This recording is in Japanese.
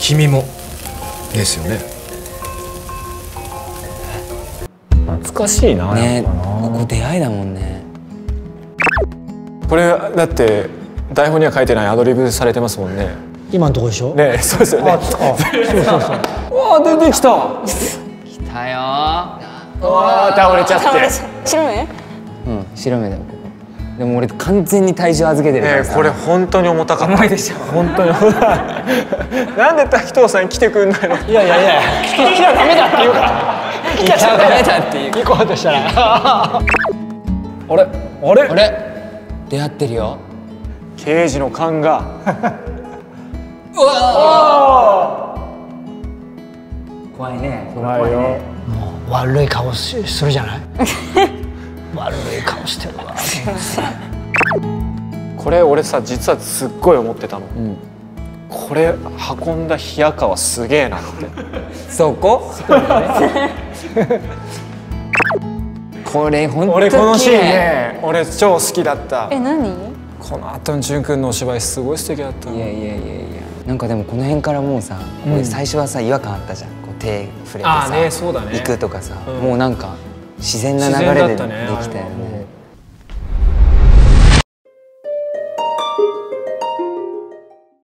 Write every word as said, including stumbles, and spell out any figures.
君もですよね。 懐かしいな。 ね、ここ出会いだもんね。 これだって台本には書いてないアドリブされてますもんね。 今のとこでしょ。 ね、そうですよね。 そうそうそう。 わあ、出てきた。 来たよー。 わあ、倒れちゃって。 白目？ うん、白目だよここ。でも俺完全に体重預けてるからさ。 これ本当に重たかった。 重いでしょ。 本当に重たい。なんで滝藤さん来てくんないの。 いやいやいや、来ちゃダメだって言うから。 来ちゃダメだっていう。 行こうとしたら。 あれ、あれ、 あれ、出会ってるよ。 刑事の勘が。 うわ怖いね。 怖いよ。 もう悪い顔するじゃない。悪い顔してるわ。 これ俺さ、実はすっごい思ってたの。 うん、 これ運んだ冷やかはすげえなって。 そこ？これ本当に俺このシーンね、俺超好きだった。 え、何？ この後の淳君のお芝居すごい素敵だった。 いやいやいやいや、なんかでもこの辺からもうさ、 うん俺最初はさ違和感あったじゃん。こう手触れてあーね、 さ、 そうだね。 行くとかさ、 うん、 もうなんか自然な流れでできたよね。